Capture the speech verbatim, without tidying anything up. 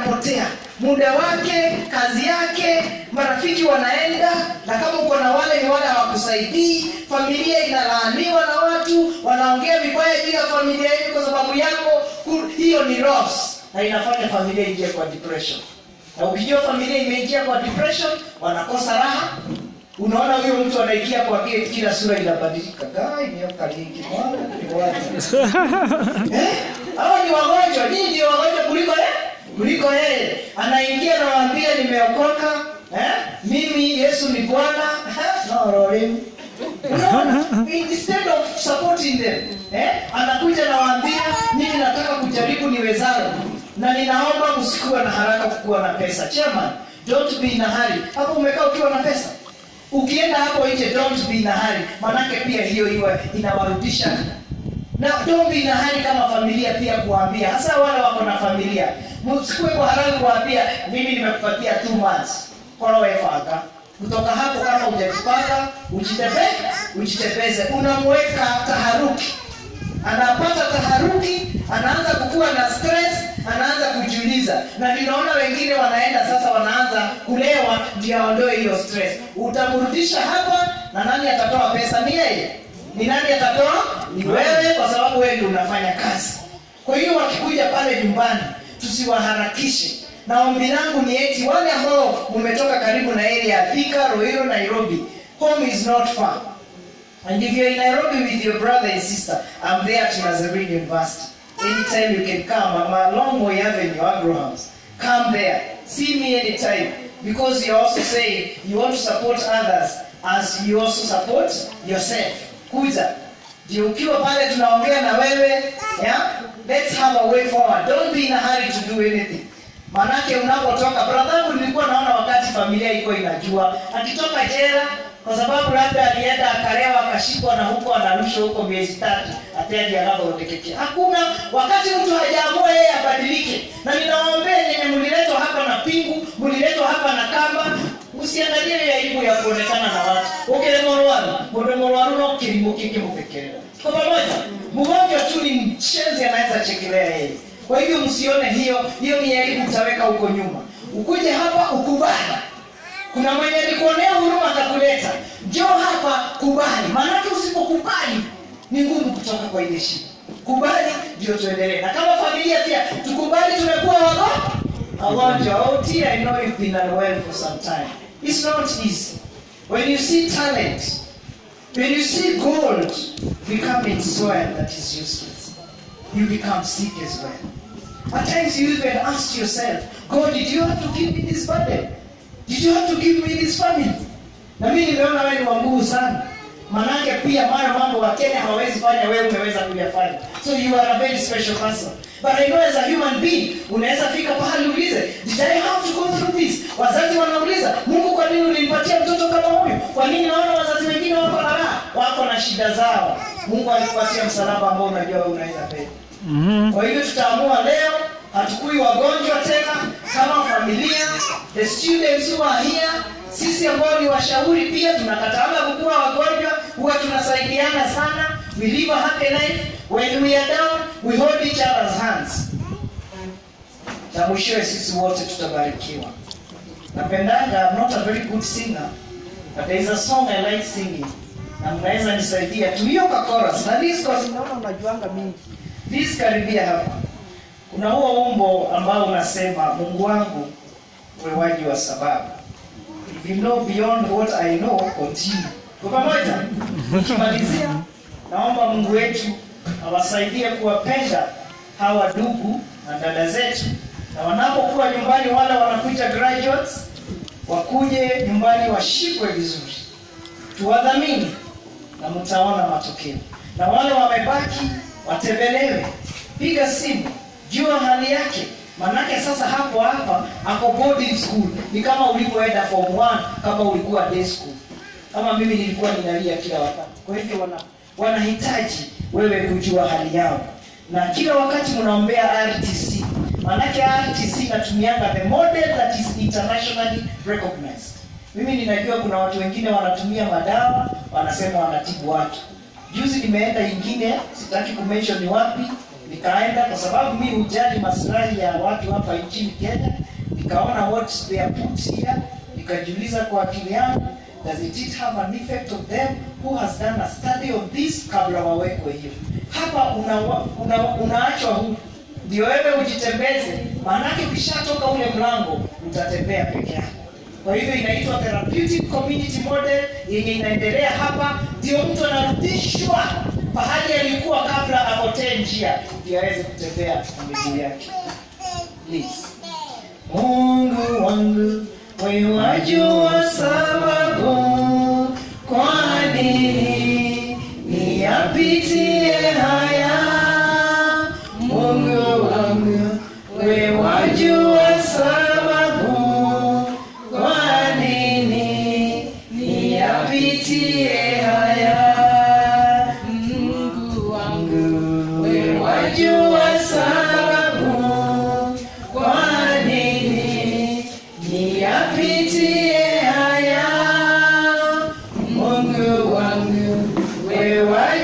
anapotea. Muda wake, kazi yake, marafiki wanaenda, na kama uko na wale ni wale hawakusaidii, familia inalaaniwa na watu, wanaongea vibaya juu ya familia yako kwa sababu yako, hiyo ni loss na inafanya familia ingie kwa depression. Na ukijua familia imeingia kwa depression, wanakosa raha. Unaona huyo mtu anaingia kwa kile kila sura inabadilika. Gai ni akalingi mwana ni watu. Eh? Hao ni wagonjwa, nyinyi ndio wagonjwa kuliko yeye. Kuliko yeye. Anaingia na waambia nimeokoka, eh? Mimi Yesu ni Bwana. No rolling. Instead of supporting them, eh? Anakuja na waambia mimi nataka kujaribu niwezalo. Na ninaomba msikuwe na haraka kuwa na pesa. Chairman, don't be in a hurry. Hapo umekaa ukiwa na pesa. Ukienda hapo nje don't be in a hurry. Manake pia hiyo iwe inawarudisha. Na don't be in a hurry kama familia pia kuambia. Hasa wale wako na familia. Msikuwe kwa haraka kuambia mimi nimekupatia two months. Kwa wewe faka. Kutoka hapo kama hujajipanga, ujitebe, ujitebeze. Unamweka taharuki. Anapata taharuki, anaanza kukua na stress, anaanza kujiuliza. Na ninaona wengine wanaenda sasa wanaanza kulewa ndio aondoe hiyo stress. Utamrudisha hapa na nani atatoa pesa? Ni yeye. Ni nani atatoa? Ni wewe, kwa sababu wewe ndio unafanya kazi. Kwa hiyo wakikuja pale nyumbani, tusiwaharakishe. Na ombi langu ni eti wale ambao mmetoka karibu na area ya Thika, Ruiru, Nairobi, home is not far. And if you're in Nairobi with your brother and sister, I'm there at Nazarene University. Anytime you can come. I'm a long way avenue, Abrahams. Come there. See me anytime. Because you're also saying you want to support others as you also support yourself. Kuja. Ndio ukiwa pale tunaongea na wewe, yeah? Let's have a way forward. Don't be in a hurry to do anything. Manake unapotoka, brother, nilikuwa naona wakati familia iko inajua, akitoka jela kwa sababu labda alienda akalewa akashikwa na huko analushwa huko miezi tatu ataje anapotekekea. Hakuna wakati mtu hajaamua yeye abadilike. Na ninawaombea nyinyi mliletwa hapa na pingu, mliletwa hapa na kamba, usiangalie aibu ya kuonekana na watu. Ukilemorwaro, mdomorwaro na kilimo kike mpekelea. Kwa pamoja, mgonjwa tu ni mchenzi anaweza chekelea yeye. Kwa hivyo msione hiyo, hiyo ni aibu utaweka huko nyuma. Ukuje hapa ukubali. Kuna mwenye alikuonea huruma atakuleta. Njoo hapa kubali. Maana usipokubali ni ngumu kutoka kwa ile shida. Kubali ndio tuendelee. Na kama familia pia tukubali tumekuwa wagonjwa. Wagonjwa. Oh dear, I know you've been unwell for some time. It's not easy. When you see talent, when you see gold becoming soil that is useless, you become sick as well. At times you even ask yourself, God, did you have to give me this burden? Did you have to give me this family? Na mimi nimeona wewe ni wa nguvu sana. Manake pia mara mambo wa Kenya hawawezi fanya wewe umeweza kuyafanya. So you are a very special person. But I know as a human being, unaweza fika pahali uulize, did I have to go through this? Wazazi wanauliza, Mungu kwa nini ulinipatia mtoto kama huyu? Kwa nini naona wazazi wengine wako na raha? Wako na shida zao. Mungu alikupatia msalaba ambao unajua unaweza penda. Mm-hmm. Kwa hiyo tutaamua leo hatukui wagonjwa tena kama familia. The students who are here, sisi ambao ni washauri pia tunakataa kukua wagonjwa, huwa tunasaidiana sana. We live a happy life. When we are down, we hold each other's hands. Na mwishowe sisi wote tutabarikiwa. Napendanga, I'm not a very good singer, but there is a song I like singing. Na mnaweza nisaidia tu hiyo kwa chorus. Na this chorus naona unajuanga mingi. This karibia hapa. Kuna huo wimbo ambao unasema Mungu wangu wewaji wa sababu. If you know beyond what I know, continue. Kwa pamoja, nikimalizia, naomba Mungu wetu awasaidie kuwapenda hawa ndugu na dada zetu. Na wanapokuwa nyumbani wale wanakuja graduates, wakuje nyumbani washikwe vizuri. Tuwadhamini na mtaona matokeo. Na wale wamebaki watembelewe. Piga simu, jua hali yake. Manake sasa hapo hapa ako boarding school. Ni kama ulipoenda form one, kama ulikuwa day school. Kama mimi nilikuwa ninalia kila wakati. Kwa hivyo wana wanahitaji wewe kujua hali yao. Na kila wakati mnaombea R T C. Manake R T C inatumianga the model that is internationally recognized. Mimi ninajua kuna watu wengine wanatumia madawa, wanasema wanatibu watu. Juzi nimeenda ingine, sitaki kumention ni wapi, Nikaenda kwa sababu mimi hujali maslahi ya watu hapa nchini Kenya. Nikaona what they are put here. Nikajiuliza kwa akili yangu, does it have an effect on them? Who has done a study of this kabla wawekwe hiyo? Hapa unaachwa una, una huu. Ndio wewe ujitembeze. Maanake ukishatoka ule mlango utatembea peke yako. Kwa hivyo inaitwa therapeutic community model yenye inaendelea hapa. Ndio mtu anarudishwa pahali alikuwa kabla apotee njia ndio aweze kutembea kwa miguu yake. Please. Mungu wangu, wewe wajua sababu kwa nini niyapitie haya. Mungu wangu, wewe wajua sababu kwa nini niyapitie haya. Mungu wangu, wewe wajua sababu kwa nini niyapitie haya. Mungu wangu, wewe